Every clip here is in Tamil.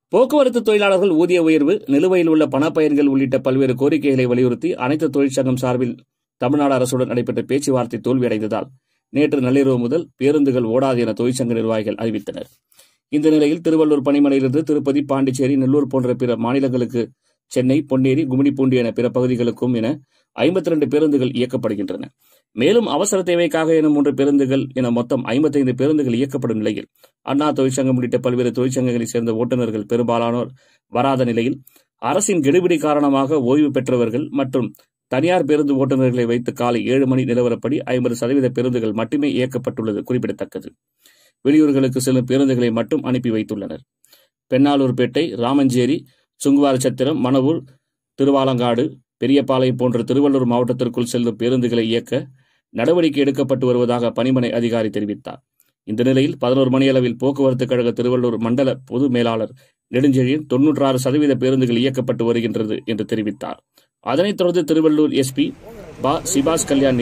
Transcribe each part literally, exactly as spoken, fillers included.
போக்குவரத்து தொழிலாளர்கள் ஊதிய உயர்வு, நிலுவையில் உள்ள பணப்பயன்கள் உள்ளிட்ட பல்வேறு கோரிக்கைகளை வலியுறுத்தி அனைத்து தொழிற்சங்கம் சார்பில் தமிழ்நாடு அரசுடன் நடைபெற்ற பேச்சுவார்த்தை தோல்வியடைந்ததால் நேற்று நள்ளிரவு முதல் பேருந்துகள் ஓடாது என தொழிற்சங்க நிர்வாகிகள் அறிவித்தனர். இந்த நிலையில் திருவள்ளூர் பணிமனையிலிருந்து திருப்பதி, பாண்டிச்சேரி, நெல்லூர் போன்ற பிற மாநிலங்களுக்கு, சென்னை, பொன்னேரி, கும்மிடிப்பூண்டி என பிற பகுதிகளுக்கும் என ஐம்பத்தி இரண்டு பேருந்துகள் இயக்கப்படுகின்றன. மேலும் அவசர தேவைக்காக என மூன்று பேருந்துகள் என மொத்தம் ஐம்பத்தி ஐந்து பேருந்துகள் இயக்கப்படும் நிலையில் அண்ணா தொழிற்சங்கம் உள்ளிட்ட பல்வேறு தொழிற்சங்கங்களைச் சேர்ந்த ஓட்டுநர்கள் பெரும்பாலானோர் வராத நிலையில் அரசின் கெடுபிடி காரணமாக ஓய்வு பெற்றவர்கள் மற்றும் தனியார் பேருந்து ஓட்டுநர்களை வைத்து காலை ஏழு மணி நிலவரப்படி ஐம்பது சதவீத பேருந்துகள் மட்டுமே இயக்கப்பட்டுள்ளது குறிப்பிடத்தக்கது. வெளியூர்களுக்கு செல்லும் பேருந்துகளை மட்டும் அனுப்பி வைத்துள்ளனர். பெண்ணாலூர்பேட்டை, ராமஞ்சேரி, சுங்குவாரச்சத்திரம், மணவூர், திருவாலங்காடு, பெரியபாளையம் போன்ற திருவள்ளூர் மாவட்டத்திற்குள் செல்லும் பேருந்துகளை இயக்க நடவடிக்கை எடுக்கப்பட்டு வருவதாக பணிமனை அதிகாரி தெரிவித்தார். இந்த நிலையில் பதினோரு மணியளவில் போக்குவரத்து கழக திருவள்ளூர் மண்டல பொது மேலாளர் நெடுஞ்செழியன் தொன்னூற்று ஆறு சதவீத பேருந்துகள் இயக்கப்பட்டு வருகின்றது என்று தெரிவித்தார். அதனைத் தொடர்ந்து திருவள்ளூர் எஸ்பி பா சிபாஸ் கல்யாண்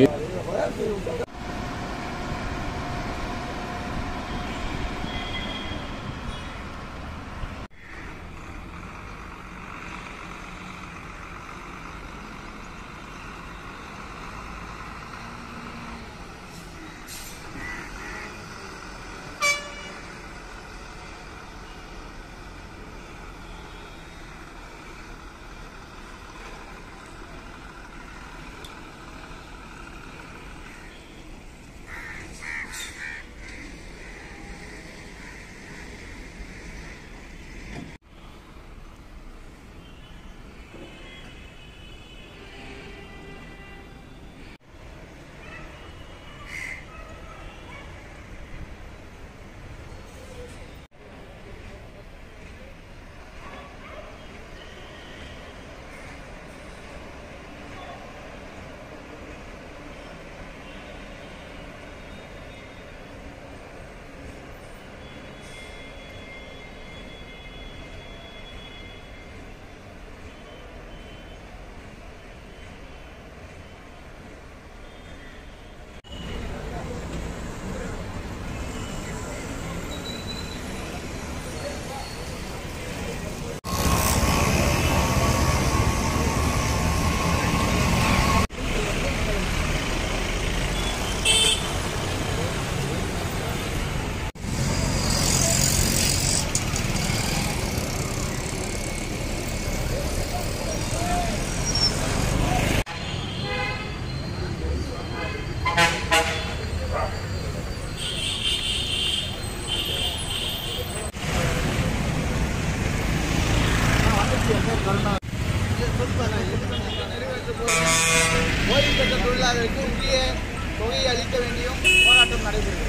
ஓய்வு பெற்ற தொழிலாளருக்கு உரிய தொகையை அளிக்க வேண்டியும் போராட்டம் நடைபெறுகிறது.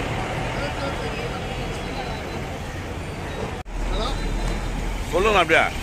சொல்லுங்க அப்படியா.